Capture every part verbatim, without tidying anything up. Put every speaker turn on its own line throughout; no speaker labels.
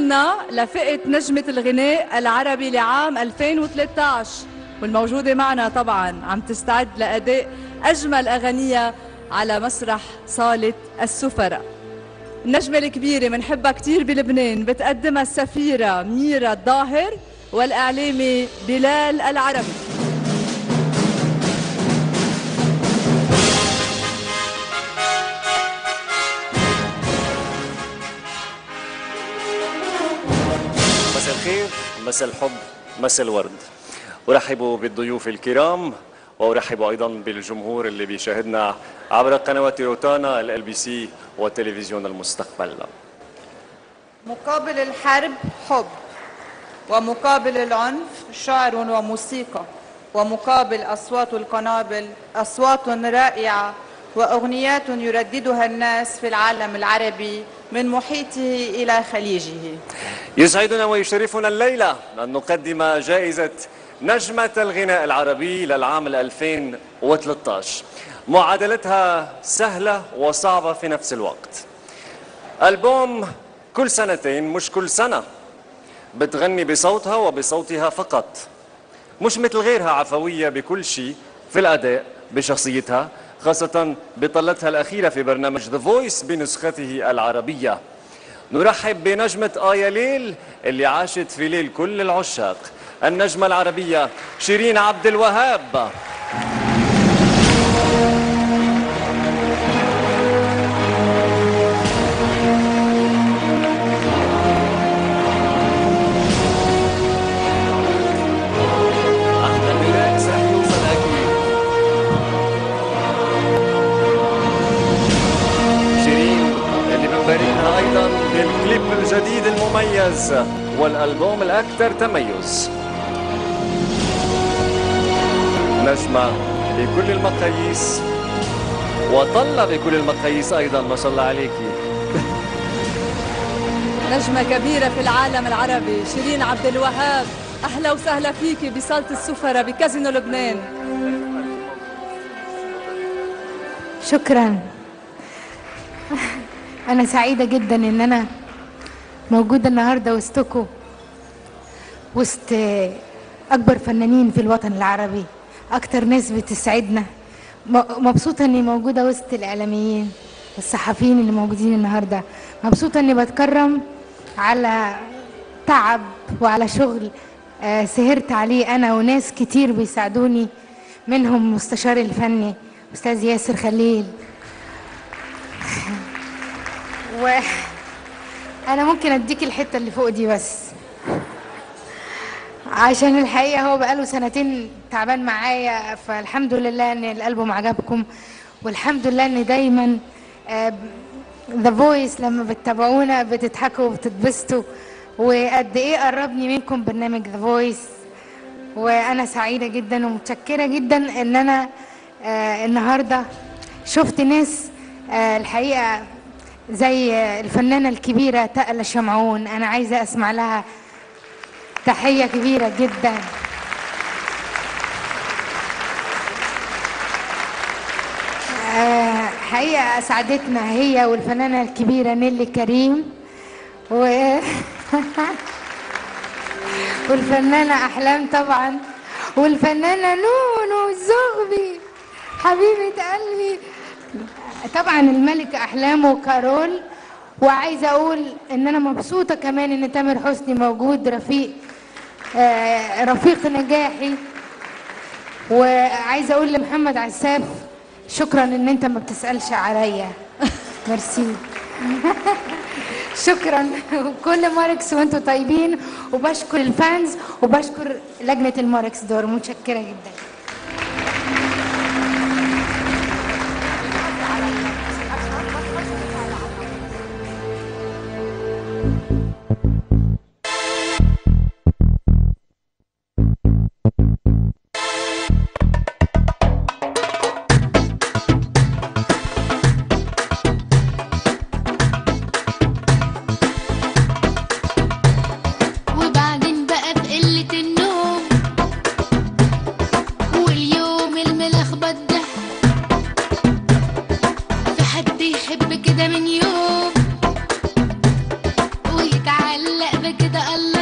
ضمنا لفئة نجمة الغناء العربي لعام ألفين وثلاثة عشر، والموجودة معنا طبعا عم تستعد لأداء أجمل أغنية على مسرح صالة السفراء. النجمة الكبيرة منحبها كتير بلبنان، بتقدمها السفيرة ميرا الظاهر والإعلامي بلال العربي.
مساء الخير، مساء الحب، مساء الورد. أرحب بالضيوف الكرام وأرحب أيضا بالجمهور اللي بيشاهدنا عبر قنوات روتانا، ال بي سي وتلفزيون المستقبل.
مقابل الحرب حب، ومقابل العنف شعر وموسيقى، ومقابل أصوات القنابل أصوات رائعة وأغنيات يرددها الناس في العالم العربي من محيطه إلى خليجه.
يسعدنا ويشرفنا الليلة أن نقدم جائزة نجمة الغناء العربي للعام ألفين وثلاثة عشر. معادلتها سهلة وصعبة في نفس الوقت. ألبوم كل سنتين مش كل سنة، بتغني بصوتها وبصوتها فقط، مش مثل غيرها عفوية بكل شيء في الأداء بشخصيتها، خاصة بطلتها الأخيرة في برنامج The Voice بنسخته العربية. نرحب بنجمة آيا ليل اللي عاشت في ليل كل العشاق، النجمة العربية شيرين عبد الوهاب. أيضا بالكليب الجديد المميز والألبوم الأكثر تميز. نجمة بكل المقاييس وطلة بكل المقاييس أيضا، ما شاء الله عليكي.
نجمة كبيرة في العالم العربي شيرين عبد الوهاب، أهلا وسهلا فيكي بصالة السفراء بكازينو لبنان.
شكرا. أنا سعيدة جدا إن أنا موجودة النهاردة وسطكم، وسط أكبر فنانين في الوطن العربي، أكتر ناس بتسعدنا. مبسوطة إني موجودة وسط الإعلاميين والصحفيين اللي موجودين النهاردة. مبسوطة إني بتكرم على تعب وعلى شغل سهرت عليه أنا وناس كتير بيساعدوني، منهم مستشاري الفني أستاذ ياسر خليل. وأنا ممكن أديك الحتة اللي فوق دي بس، عشان الحقيقة هو بقاله سنتين تعبان معايا، فالحمد لله إن الألبوم عجبكم، والحمد لله إن دايما ذا فويس لما بتتابعونا بتضحكوا وبتتبسطوا، وقد إيه قربني منكم برنامج ذا فويس. وأنا سعيدة جدا ومتشكرة جدا إن أنا آه النهاردة شفت ناس آه الحقيقة زي الفنانة الكبيرة تقلى شمعون. أنا عايزة أسمع لها تحية كبيرة جدا. أه حقيقة أسعدتنا هي والفنانة الكبيرة نيلي كريم و... والفنانة أحلام طبعا، والفنانة نونو الزغبي حبيبة قلبي، طبعا الملكة أحلام وكارول. وعايزة أقول إن أنا مبسوطة كمان إن تامر حسني موجود، رفيق آه رفيق نجاحي. وعايزة أقول لمحمد عساف شكرا إن أنت ما بتسألش عليا. ميرسي. شكرا. وكل ماركس وأنتوا طيبين، وبشكر الفانز وبشكر لجنة الماركس دور. متشكرة جدا.
وبعدين بقى بقلة النوم بكده الله.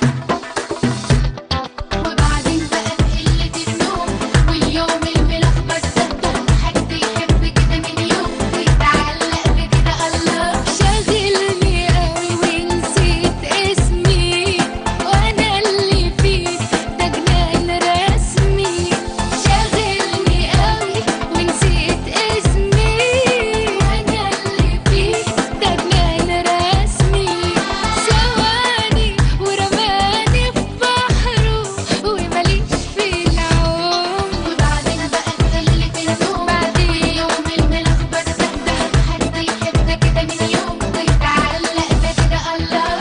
وبعدين بقى قلة النوم واليوم الملخبط ده، حد يحب كده من يوم ويتعلق بكده الله. شاغلني قوي ونسيت اسمي وانا اللي فيه ده جنان رسمي. شاغلني قوي ونسيت اسمي وانا اللي فيه ده جنان رسمي. ثواني ورماني في بحره وماليش في العوم. وبعدين بقى قلة النوم واليوم الملخبط ده، حد يحب كده من يوم ويتعلق بكده الله.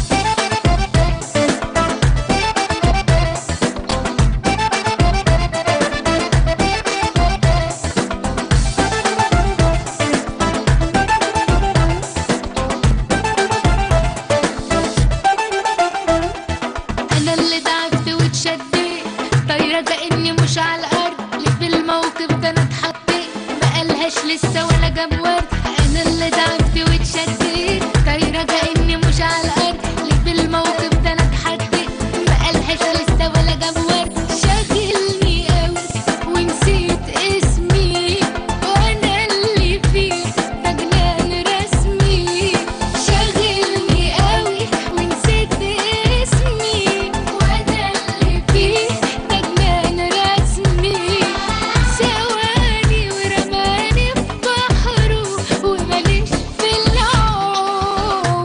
انا اللي ضعفت واتشديت، طايره كاني مش على الارض. اللي في الموقف ده انا اتحطيت، ما قالهاش لسه ولا جاب ورد. انا اللي ضعفت واتشديت، طايره كاني مش على الارض. اللي في الموقف ده انا اتحطيت، ما قالهاش لسه ولا جاب ورد. شاغلني قوي ونسيت اسمي وانا اللي فيه ده جنان رسمي. شاغلني قوي ونسيت اسمي وانا اللي فيه ده جنان رسمي. ثواني ورماني في بحره وماليش في العوم.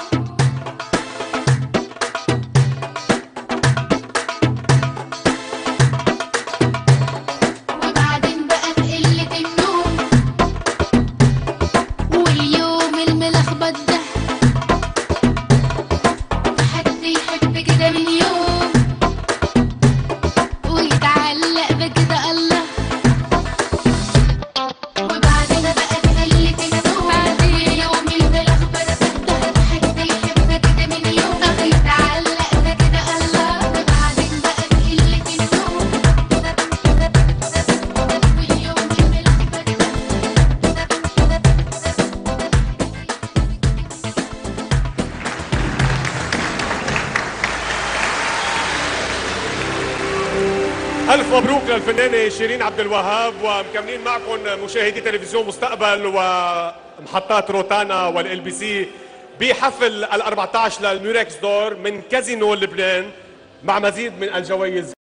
وبعدين بقى قلة النوم واليوم الملخبط ده، حد يحب كده من يوم ويتعلق بكده الله. وبعدين بقى قلة النوم واليوم الملخبط ده، حد يحب كده من يوم ويتعلق بكده الله. وبعدين بقى قلة النوم واليوم الملخبط ده.
ألف مبروك للفنانة شيرين عبد الوهاب. ومكملين معكم مشاهدي تلفزيون مستقبل ومحطات روتانا والال بي سي بحفل ال أربعة عشر للميوركس دور من كازينو لبنان مع مزيد من الجوائز.